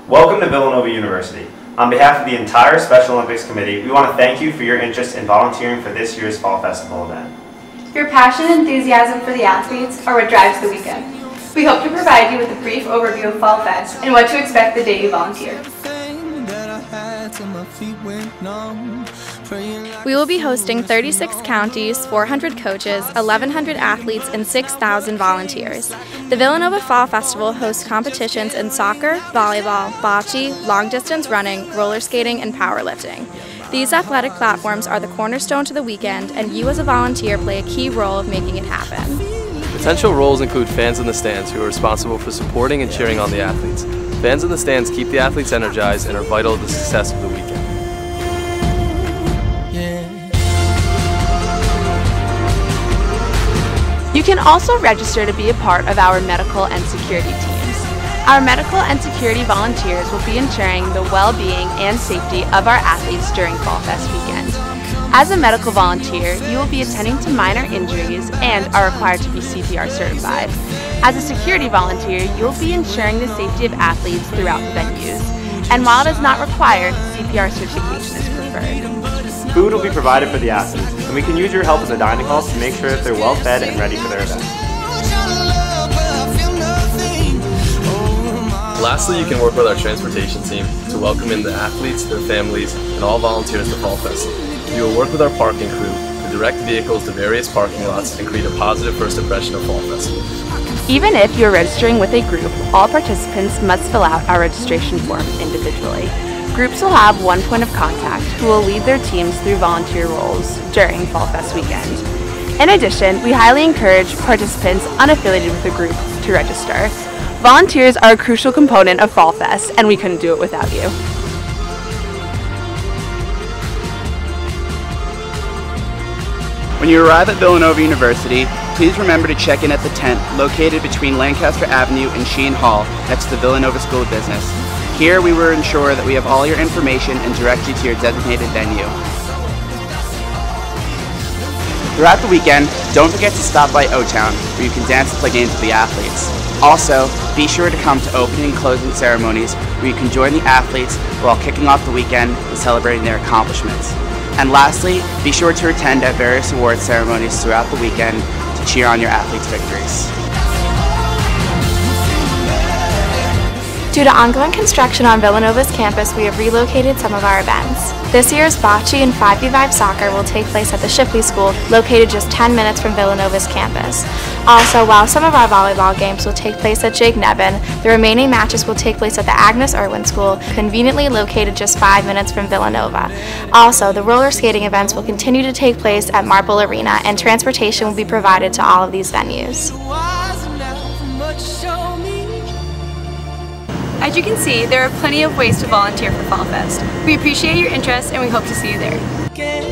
Welcome to Villanova University. On behalf of the entire Special Olympics Committee, we want to thank you for your interest in volunteering for this year's Fall Festival event. Your passion and enthusiasm for the athletes are what drives the weekend. We hope to provide you with a brief overview of Fall Fest and what to expect the day you volunteer. We will be hosting 36 counties, 400 coaches, 1,100 athletes, and 6,000 volunteers. The Villanova Fall Festival hosts competitions in soccer, volleyball, bocce, long-distance running, roller skating, and powerlifting. These athletic platforms are the cornerstone to the weekend, and you as a volunteer play a key role of making it happen. Potential roles include fans in the stands who are responsible for supporting and cheering on the athletes. Fans in the stands keep the athletes energized and are vital to the success of the weekend. You can also register to be a part of our medical and security teams. Our medical and security volunteers will be ensuring the well-being and safety of our athletes during Fall Fest weekend. As a medical volunteer, you will be attending to minor injuries and are required to be CPR certified. As a security volunteer, you will be ensuring the safety of athletes throughout the venues. And while it is not required, CPR certification is preferred. Food will be provided for the athletes, and we can use your help in the dining halls to make sure that they're well fed and ready for their event. Lastly, you can work with our transportation team to welcome in the athletes, their families, and all volunteers to Fall Fest. We will work with our parking crew to direct vehicles to various parking lots and create a positive first impression of Fall Festival. Even if you're registering with a group, all participants must fill out our registration form individually. Groups will have one point of contact who will lead their teams through volunteer roles during Fall Fest weekend. In addition, we highly encourage participants unaffiliated with a group to register. Volunteers are a crucial component of Fall Fest, and we couldn't do it without you. When you arrive at Villanova University, please remember to check in at the tent located between Lancaster Avenue and Sheehan Hall next to the Villanova School of Business. Here we will ensure that we have all your information and direct you to your designated venue. Throughout the weekend, don't forget to stop by O-Town, where you can dance and play games with the athletes. Also, be sure to come to opening and closing ceremonies where you can join the athletes while kicking off the weekend and celebrating their accomplishments. And lastly, be sure to attend at various award ceremonies throughout the weekend to cheer on your athletes' victories. Due to ongoing construction on Villanova's campus, we have relocated some of our events. This year's bocce and 5v5 soccer will take place at the Shipley School, located just 10 minutes from Villanova's campus. Also, while some of our volleyball games will take place at Jake Nevin, the remaining matches will take place at the Agnes Irwin School, conveniently located just 5 minutes from Villanova. Also, the roller skating events will continue to take place at Marple Arena, and transportation will be provided to all of these venues. As you can see, there are plenty of ways to volunteer for Fall Fest. We appreciate your interest and we hope to see you there.